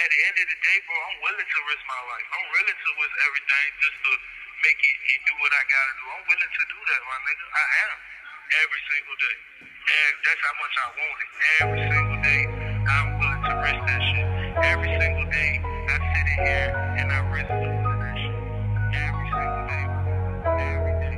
at the end of the day, bro, I'm willing to risk my life. I'm willing to risk everything just to make it and do what I gotta do. I'm willing to do that, my nigga. I am. Every single day. And that's how much I want it. Every single day, I'm willing to risk that shit. Every single day, I sit in here and I risk doing that shit. Every single day. Every day.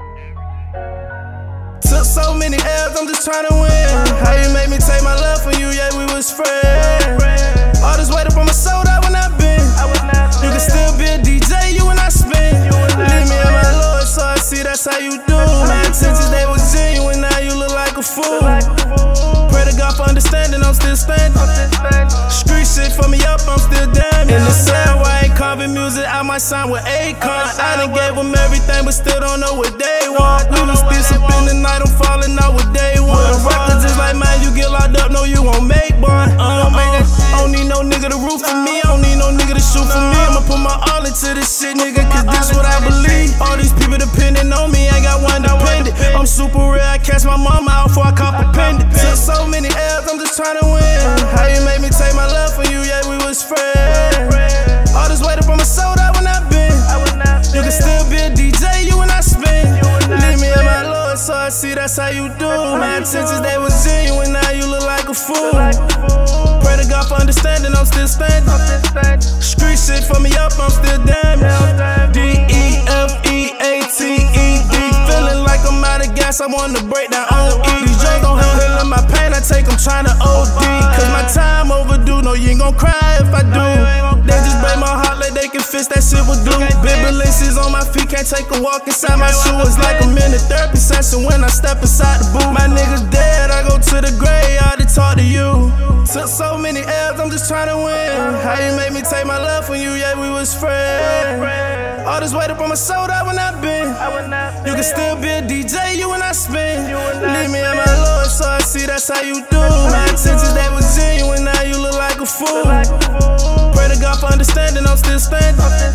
Took so many L's, I'm just trying to win. How you made me take my love from you, yeah, we was friends. All this weight up on my soul, that when I been. You can still be a DJ, you and I spin. Leave me on my Lord, so I see that's how you do. My intentions, they was genuine, now you look like a fool. Pray to God for understanding, I'm still standing. Street shit for me up, I'm still damn. In the cell where I ain't carving music, I might sign with Akon. I done gave them everything, but still don't know what they want. We was still up in the night, I'm falling out with day one. Records is like, man, you get locked up, no, you won't make one. I don't need no nigga to root for me, I don't need no nigga to shoot for me. I'ma put my all into this shit, nigga, cause this what I believe. All these people depending on me, ain't got one dependent. I'm super real, I catch my mama out before I cop a pendant. Took so many L's, I'm just trying to win. How you made me take my love from you, yeah, we was friends. All this weight up on my soul, that when I been. You can still be a DJ, you and I spin. Leave me in my Lord, so I see that's how you do. My intentions, they was genuine, now you look like a fool. Pray to God for understanding, I'm still standing. Street shit for me up, I'm still damaged. D-E-F-E-A-T-E-D. Feeling like I'm out of gas, I wanna break down on E. These drugs don't help healing my pain, I take them trying to OD. Cause my time overdue, no you ain't gon' cry if I do. They just break my heart like they can fix that shit with glue. Big laces on my feet, can't take a walk inside my shoe. It's like I'm in a therapy session when I step inside the booth. My niggas dead, I go to the graveyard to talk to you. Took so many L's, I'm just trying to win. How you made me take my love from you, yeah, we was friends. All this weight up on my soul, that when I been. You can still be a DJ, you and I spin. Leave me in my Lord, so I see that's how you do. My intentions, they was genuine, now you look like a fool. Pray to God for understanding, I'm still standing.